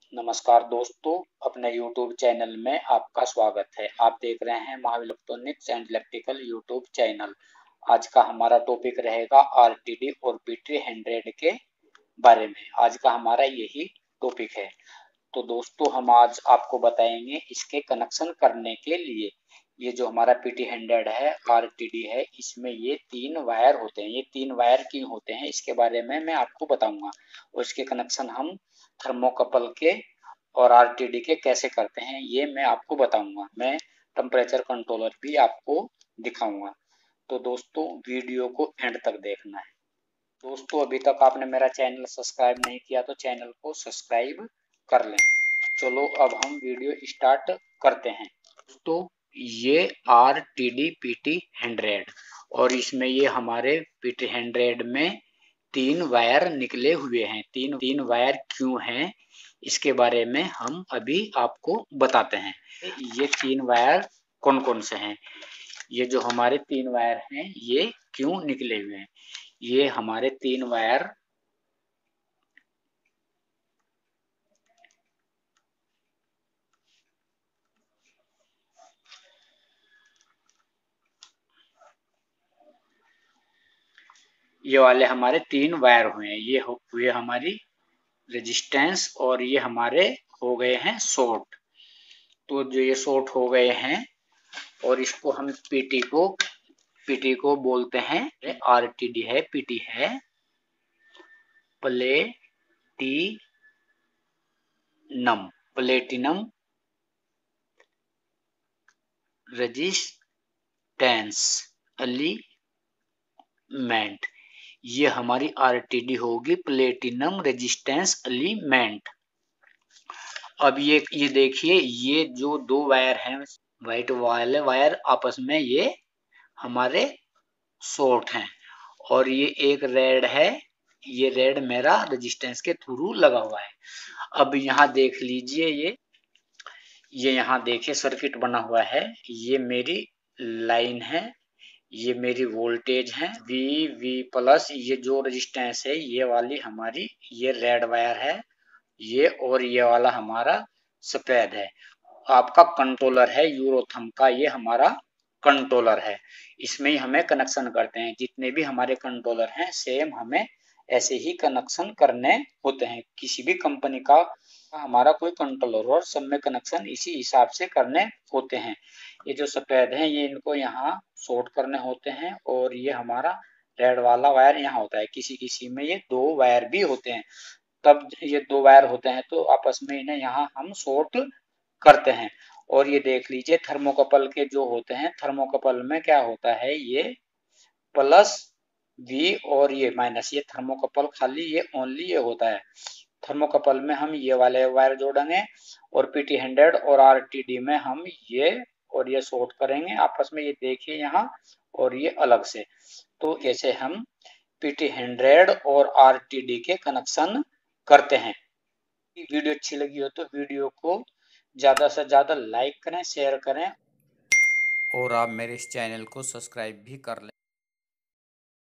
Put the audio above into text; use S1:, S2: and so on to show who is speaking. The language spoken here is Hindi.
S1: नमस्कार दोस्तों, अपने YouTube चैनल में आपका स्वागत है। आप देख रहे हैं Mahavir electronics and electrical YouTube channel. आज का हमारा टॉपिक रहेगा आरटीडी और PT100 के बारे में। आज का हमारा यही टॉपिक है। तो दोस्तों, हम आज आपको बताएंगे इसके कनेक्शन करने के लिए। ये जो हमारा PT100 है, आरटीडी है, इसमें ये 3 वायर होते हैं। ये 3 वायर क्यों होते हैं, इसके बारे में मैं आपको बताऊंगा। और इसके कनेक्शन हम थर्मोकपल के और आरटीडी के कैसे करते हैं, ये मैं आपको बताऊंगा। मैं टेम्परेचर कंट्रोलर भी आपको दिखाऊंगा। तो दोस्तों, वीडियो को एंड तक देखना है। दोस्तों, अभी तक आपने मेरा चैनल सब्सक्राइब नहीं किया तो चैनल को सब्सक्राइब कर लें। चलो अब हम वीडियो स्टार्ट करते हैं। तो ये आरटीडी PT100 और इसमें ये हमारे PT100 में 3 वायर निकले हुए हैं। तीन वायर क्यों हैं, इसके बारे में हम अभी आपको बताते हैं। ये 3 वायर कौन कौन से हैं। ये जो हमारे 3 वायर हैं, ये क्यों निकले हुए हैं। ये हमारे 3 वायर ये वाले हमारे 3 वायर हुए हैं। ये हुए हमारी रेजिस्टेंस और ये हमारे हो गए हैं शॉर्ट। तो जो ये शॉर्ट हो गए हैं और इसको हम पीटी को बोलते हैं। आरटीडी है, पीटी है, प्लेटिनम रेजिस्टेंस एलिमेंट। ये हमारी आरटीडी होगी, प्लेटिनम रेजिस्टेंस एलिमेंट। अब ये देखिए, ये जो 2 वायर हैं व्हाइट वाले वायर, आपस में ये हमारे शॉर्ट हैं और ये एक रेड है। ये रेड मेरा रेजिस्टेंस के थ्रू लगा हुआ है। अब यहाँ देख लीजिए, ये यहाँ देखिए सर्किट बना हुआ है। ये मेरी लाइन है, ये मेरी वोल्टेज है वी प्लस। ये जो रेजिस्टेंस है, ये वाली हमारी ये रेड वायर है, ये और ये वाला हमारा सफेद है। आपका कंट्रोलर है यूरोथम का, ये हमारा कंट्रोलर है। इसमें ही हमें कनेक्शन करते हैं। जितने भी हमारे कंट्रोलर हैं, सेम हमें ऐसे ही कनेक्शन करने होते हैं। किसी भी कंपनी का हमारा कोई कंट्रोलर और सब में कनेक्शन इसी हिसाब से करने होते हैं। ये जो सफेद हैं, ये इनको यहाँ शॉर्ट करने होते हैं और ये हमारा रेड वाला वायर यहाँ होता है। किसी किसी में ये 2 वायर भी होते हैं। तब ये 2 वायर होते हैं तो आपस में इन्हें यहाँ हम शॉर्ट करते हैं। और ये देख लीजिए, थर्मोकपल के जो होते हैं, थर्मोकपल में क्या होता है, ये प्लस वी और ये माइनस। ये थर्मोकपल खाली ये ओनली ये होता है। थर्मोकपल में हम ये वाले वायर जोड़ेंगे और PT100 और आरटीडी में हम ये और ये शॉर्ट करेंगे आपस में। ये देखिए यहाँ, और ये अलग से। तो ऐसे हम PT100 और आरटीडी के कनेक्शन करते हैं। वीडियो अच्छी लगी हो तो वीडियो को ज़्यादा से ज़्यादा लाइक करें, शेयर करें
S2: और आप मेरे इस चैनल को सब्सक्राइब भी कर लें।